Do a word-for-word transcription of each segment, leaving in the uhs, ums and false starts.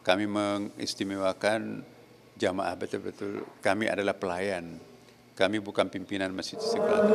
Kami mengistimewakan jamaah betul-betul, kami adalah pelayan. Kami bukan pimpinan Masjid Istiqlal.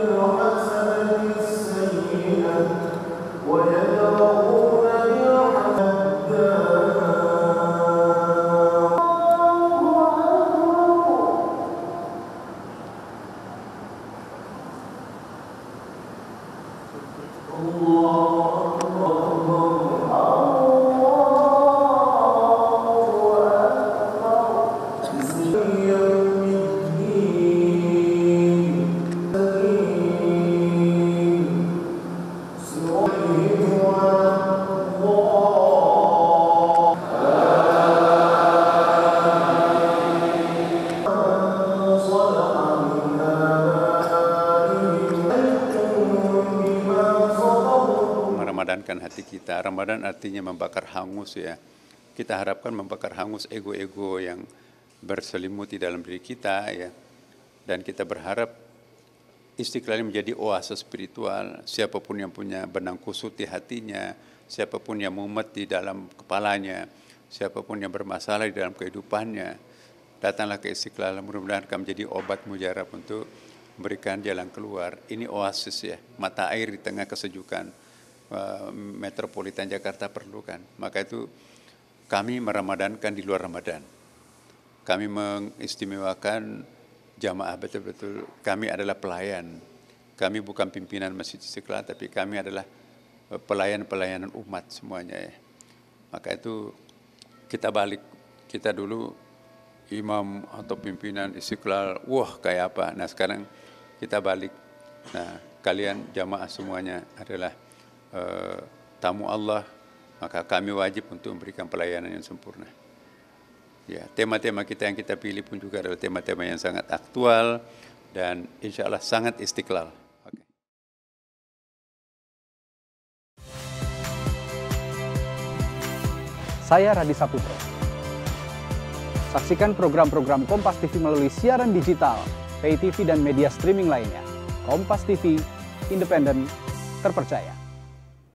Meramadankan hati kita. Ramadan artinya membakar hangus ya. Kita harapkan membakar hangus ego-ego yang berselimut di dalam diri kita ya. Dan kita berharap Istiqlal menjadi oase spiritual. Siapapun yang punya benang kusut di hatinya, siapapun yang mumet di dalam kepalanya, siapapun yang bermasalah di dalam kehidupannya, datanglah ke Istiqlal. Mudah-mudahan akan menjadi obat mujarab untuk memberikan jalan keluar. Ini oasis ya, mata air di tengah kesejukan metropolitan Jakarta perlukan. Maka itu kami meramadankan di luar Ramadan. Kami mengistimewakan jamaah betul-betul, kami adalah pelayan. Kami bukan pimpinan Masjid Istiqlal, tapi kami adalah pelayan-pelayanan umat semuanya ya. Maka itu kita balik, kita dulu imam atau pimpinan Istiqlal, wah kayak apa. Nah sekarang kita balik. Nah kalian jamaah semuanya adalah Uh, tamu Allah, maka kami wajib untuk memberikan pelayanan yang sempurna. Ya, tema-tema kita yang kita pilih pun juga adalah tema-tema yang sangat aktual dan insya Allah sangat istiqlal. Okay. Saya Radi Saputro. Saksikan program-program Kompas T V melalui siaran digital, pay T V dan media streaming lainnya. Kompas T V, independen, terpercaya.